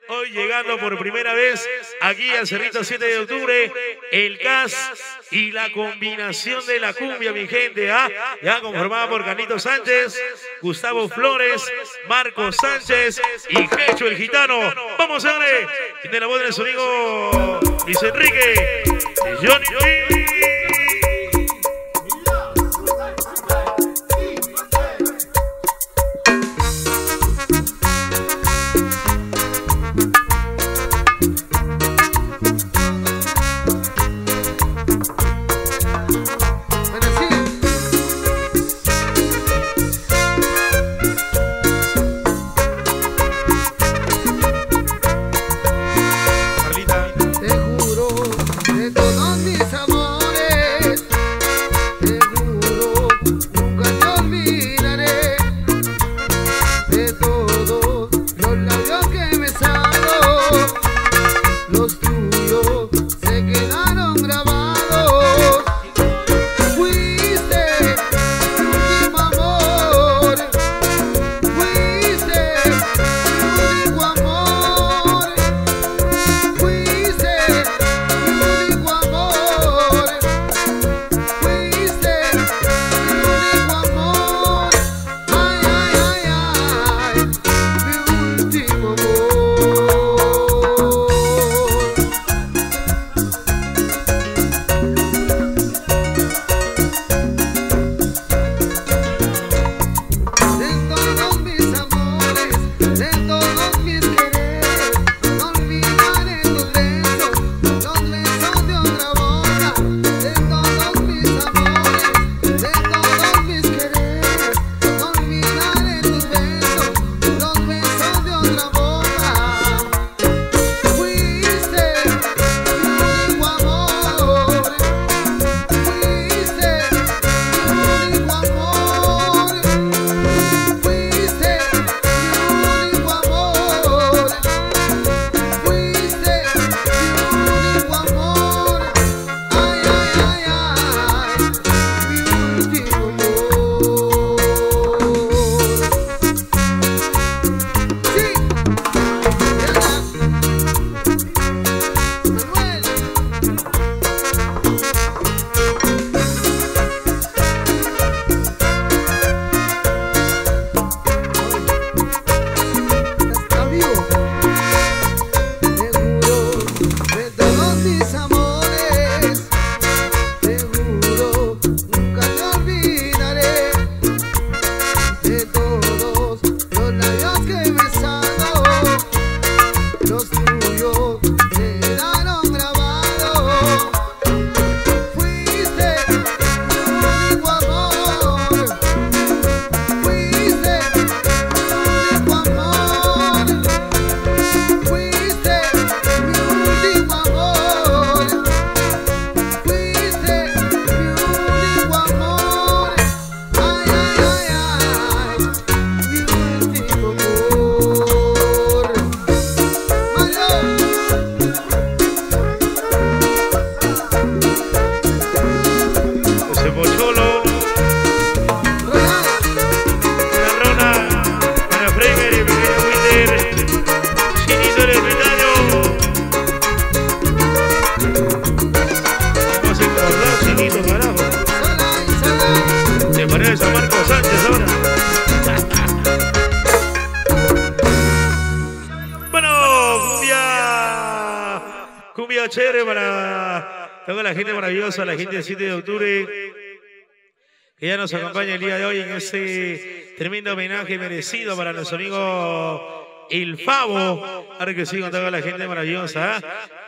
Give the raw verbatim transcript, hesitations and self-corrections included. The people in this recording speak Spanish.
Hoy llegando por primera vez aquí al Cerrito siete de octubre, el C A S y la combinación de la cumbia, mi gente, ¿ah? Ya conformada por Canito Sánchez, Gustavo Flores, Marco Sánchez y Jecho el Gitano. Vamos a ver, tiene la voz de nuestro amigo Luis Enrique, Johnny G. Marco Sánchez ahora. Bueno, cumbia, cumbia chévere para toda la gente maravillosa, la gente del siete de octubre, que ya nos acompaña el día de hoy en este tremendo homenaje merecido para nuestro amigo El Favo. Ahora que sí, con toda la gente maravillosa, ¿eh?